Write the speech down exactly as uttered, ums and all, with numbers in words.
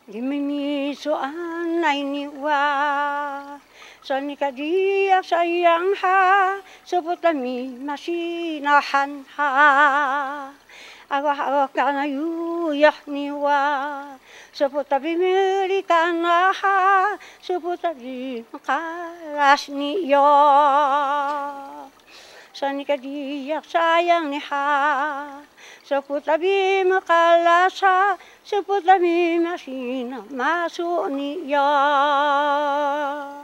Gimini soan nai ni wa sani kadia sayang ha seputami masinahan ha agak agak kana yu yah ni wa seputabi merikana ha seputabi makalas ni yo sani kadia sayang ni ha seputabi makalas ha seputabi masina masuk ni ya